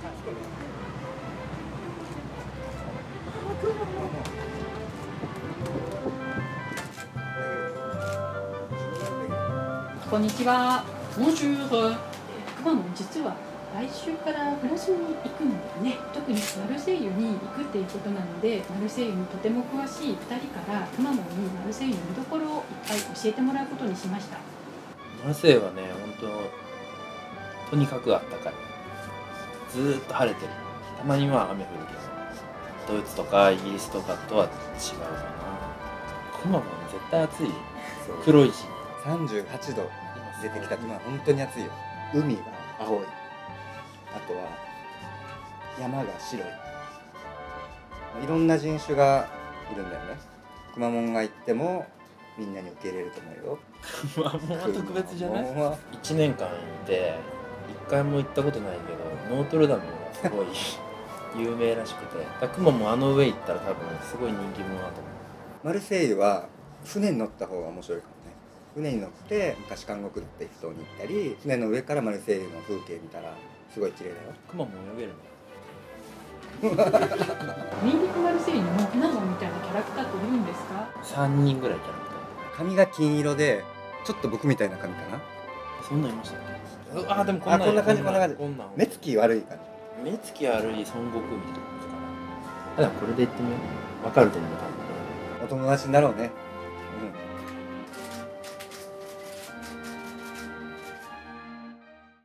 こんにちは。ボンジュール。くまモン実は来週からフランスに行くんだよね。特にマルセイユに行くっていうことなので、マルセイユにとても詳しい2人からくまモンにマルセイユの見どころをいっぱい教えてもらうことにしました。 マルセイユはね、本当とにかくあったかい。ずーっと晴れてる。たまには雨降るけど、ドイツとかイギリスとかとは違うかな。くまモン絶対暑い。黒いし。 38度出てきた今本当に暑いよ。海が青い、あとは山が白い、いろんな人種がいるんだよね。くまモンが行ってもみんなに受け入れると思うよ。 くまモンは特別じゃない？1年間いて1回も行ったことないけど、ノートルダムがすごい有名らしくて、くまモンあの上行ったら多分すごい人気者だと思う。 マルセイユは船に乗った方が面白いかもね。船に乗って昔監獄だった一島に行ったり、船の上からマルセイユの風景見たらすごい綺麗だよ。 くまモン泳げるの？ ミーニクマルセイユにもくまモンみたいなキャラクターっているんですか ？3人ぐらいキャラクタ髪が金色でちょっと僕みたいな髪かな。 ー。そんなんいましたっけ？あ、でもこんなこんな感じ、こんな感じ。 こんなん目つき悪い感じ。 目つき悪い孫悟空みたいな感じかな。ただこれで言ってみよう。わかると思う。 お友達になろうね。